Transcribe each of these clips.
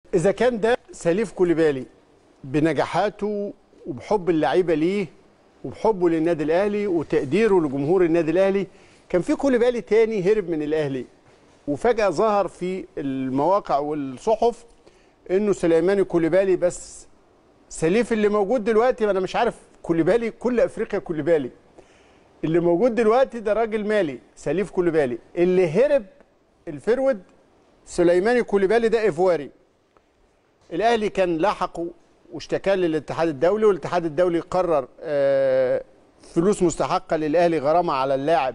إذا كان ده سليف كوليبالي بنجاحاته وبحب اللعيبة ليه وبحبه للنادي الأهلي وتقديره لجمهور النادي الأهلي، كان في كوليبالي تاني هرب من الأهلي وفجأة ظهر في المواقع والصحف إنه سليماني كوليبالي. بس سليف اللي موجود دلوقتي أنا مش عارف، كوليبالي كل أفريقيا كوليبالي، اللي موجود دلوقتي ده راجل مالي سليف كوليبالي. اللي هرب الفرود سليماني كوليبالي ده إيفواري. الاهلي كان لاحقه واشتكى للاتحاد الدولي، والاتحاد الدولي قرر فلوس مستحقه للاهلي، غرامه على اللاعب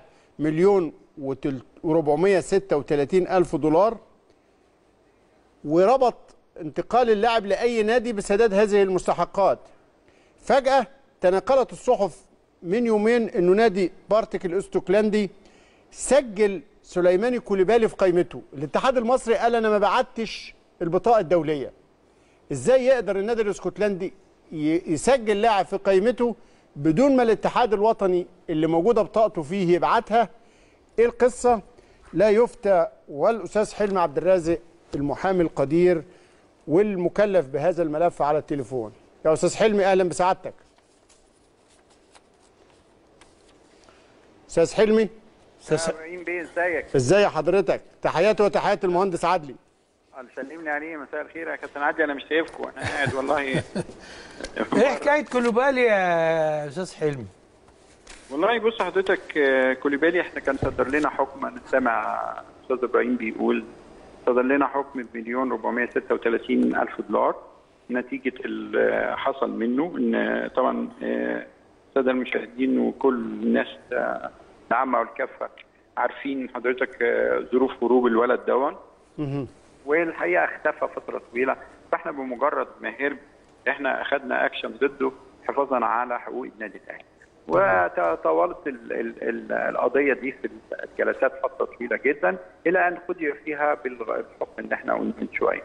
1,436,000 دولار، وربط انتقال اللاعب لاي نادي بسداد هذه المستحقات. فجاه تناقلت الصحف من يومين انه نادي بارتك الاستوكلاندي سجل سليماني كوليبالي في قائمته. الاتحاد المصري قال انا ما بعتش البطاقه الدوليه. ازاي يقدر النادي الاسكتلندي يسجل لاعب في قائمته بدون ما الاتحاد الوطني اللي موجوده بطاقته فيه يبعتها؟ ايه القصه؟ لا يفتى. والاستاذ حلمي عبد الرازق المحامي القدير والمكلف بهذا الملف على التليفون. يا استاذ حلمي اهلا بسعادتك. استاذ حلمي. ابراهيم بيه ازيك؟ ازاي حضرتك؟ تحياتي وتحيات المهندس عدلي. سلمني عليه. مساء الخير يا كابتن عدلي، انا مش شايفكم، انا قاعد والله. ايه حكايه كوليبالي يا استاذ حلمي؟ والله بص حضرتك، كوليبالي احنا كان صدر لنا حكم، انا سامع استاذ ابراهيم بيقول صدر لنا حكم ب1,436,000 دولار نتيجه اللي حصل منه. ان طبعا الساده المشاهدين وكل الناس العامه والكافه عارفين حضرتك ظروف هروب الولد دون، والحقيقه اختفى فتره طويله. فاحنا بمجرد ما هرب احنا اخذنا اكشن ضده حفاظا على حقوق النادي الاهلي، وتطاولت القضيه دي في الجلسات فتره طويله جدا الى ان قضي فيها بالحكم اللي احنا قلنا من شويه.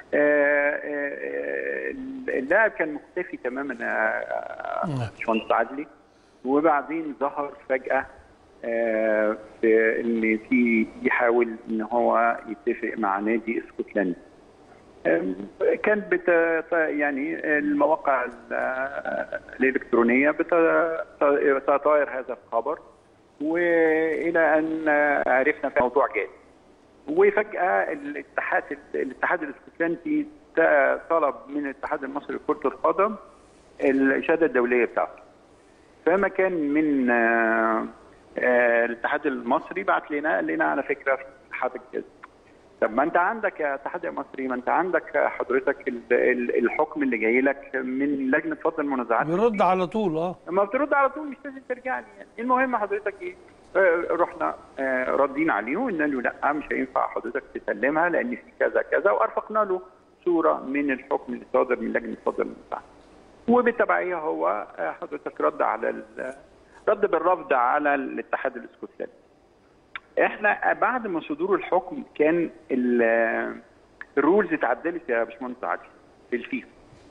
اللاعب كان مختفي تماما يا باشمهندس عدلي، وبعدين ظهر فجاه في ان في يحاول ان هو يتفق مع نادي اسكتلندي. كان يعني المواقع الالكترونيه بتطاير هذا الخبر، والى ان عرفنا في موضوع جاد. وفجاه الاتحاد الاسكتلندي طلب من الاتحاد المصري لكره القدم الاشاده الدوليه بتاعته. فما كان من الاتحاد المصري بعت لنا قال لنا على فكره في اتحاد الجزء. طب ما انت عندك يا اتحاد المصري، ما انت عندك حضرتك الحكم اللي جاي لك من لجنه فض المنازعات، بيرد على طول. ما بترد على طول، مش لازم ترجع لي يعني. المهم حضرتك ايه، رحنا ردينا عليه وقلنا له لا مش هينفع حضرتك تسلمها لان في كذا كذا، وارفقنا له صوره من الحكم اللي صادر من لجنه فض المنازعات. وبالتبعيه هو حضرتك رد بالرفض على الاتحاد الاسكتلندي. احنا بعد ما صدور الحكم كان الرولز اتعدلت يا باشمهندس عادل في الفيفا.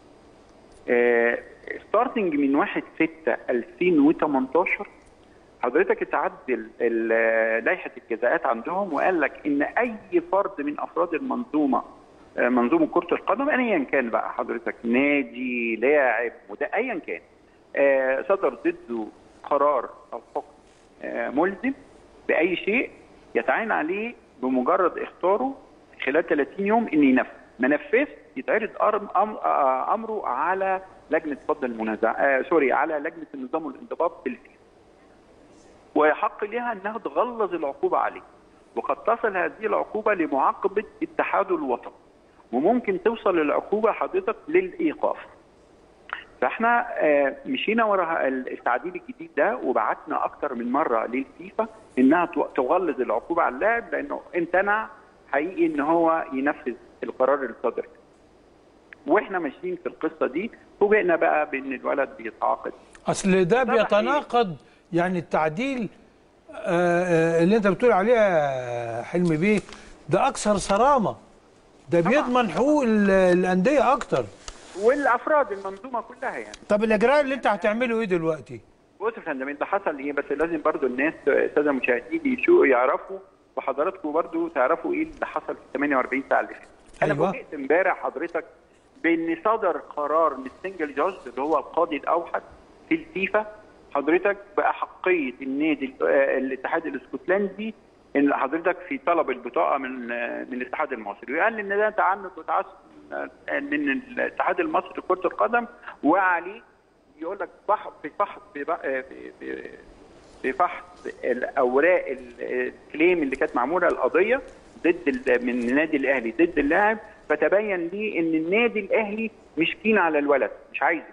ستارتنج من 1/6/2018 حضرتك اتعدل لائحه الجزاءات عندهم، وقال لك ان اي فرد من افراد منظومه كره القدم ايا كان بقى حضرتك نادي لاعب ايا كان صدر ضده قرار او حكم ملزم باي شيء يتعين عليه بمجرد اختاره خلال 30 يوم ان ينفذ. ما نفذش يتعرض امره على لجنه فض المنازعات على لجنه النظام والانضباط بالفيفا، ويحق لها انها تغلظ العقوبه عليه. وقد تصل هذه العقوبه لمعاقبه اتحاده الوطني، وممكن توصل العقوبه حضرتك للايقاف. فاحنا مشينا وراء التعديل الجديد ده، وبعتنا اكتر من مره للفيفا انها تغلظ العقوبه على اللاعب لانه امتنع حقيقي ان هو ينفذ القرار اللي صدر. واحنا ماشيين في القصه دي فوجئنا بقى بان الولد بيتعاقد. اصل ده بيتناقض يعني التعديل اللي انت بتقول عليه يا حلمي بيه ده اكثر صرامه، ده بيضمن حقوق الانديه اكتر والافراد المنظومه كلها يعني. طب الاجراء اللي انت هتعمله ايه دلوقتي؟ بص يا فندم، انت حصل ايه، بس لازم برضو الناس الساده المشاهدين يعرفوا، وحضراتكم برضو تعرفوا ايه اللي حصل في 48 ساعه اللي فاتت. انا أيوة. فوجئت امبارح حضرتك بان صدر قرار من السنجل جاج اللي هو القاضي الاوحد في الفيفا حضرتك باحقيه النادي الاتحاد الاسكتلندي ان حضرتك في طلب البطاقه من الاتحاد المصري، وقال ان ده تعنت وتعسف من الاتحاد المصري لكره القدم، وعليه يقول لك في فحص الاوراق الكليم اللي كانت معموله القضيه ضد من النادي الاهلي ضد اللاعب، فتبين لي ان النادي الاهلي مش كين على الولد، مش عايزه.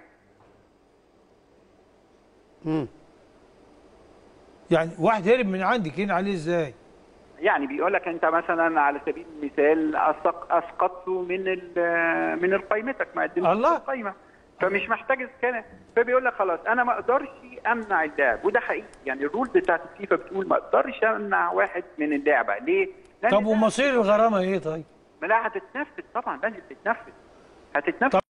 يعني واحد هرب من عندي كين عليه ازاي؟ يعني بيقول لك انت مثلا على سبيل المثال اسقطته من قائمتك، ما قدمتش القائمه، فمش محتاج اسكان، فبيقول لك خلاص انا ما اقدرش امنع اللاعب، وده حقيقي. يعني الرول بتاعت الفيفا بتقول ما اقدرش امنع واحد من اللعبه. ليه؟ طب ومصير الغرامه ايه طيب؟ ما لا هتتنفذ طبعا، لازم تتنفذ، هتتنفذ.